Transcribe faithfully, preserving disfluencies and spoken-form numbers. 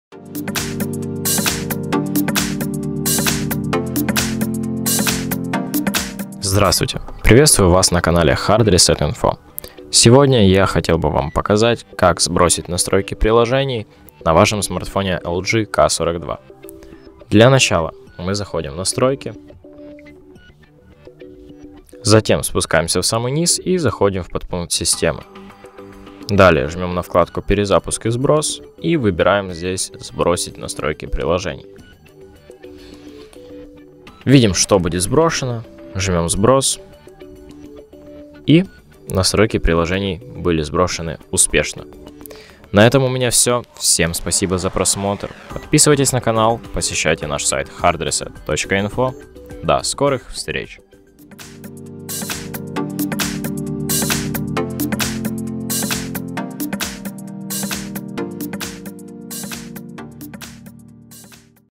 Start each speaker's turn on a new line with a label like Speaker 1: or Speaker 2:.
Speaker 1: Здравствуйте! Приветствую вас на канале Hard Reset Info. Сегодня я хотел бы вам показать, как сбросить настройки приложений на вашем смартфоне эл джи ка сорок два. Для начала мы заходим в настройки, затем спускаемся в самый низ и заходим в подпункт системы. Далее жмем на вкладку «Перезапуск и сброс» и выбираем здесь «Сбросить настройки приложений». Видим, что будет сброшено, жмем «Сброс», и настройки приложений были сброшены успешно. На этом у меня все. Всем спасибо за просмотр. Подписывайтесь на канал, посещайте наш сайт hard reset точка info. До скорых встреч!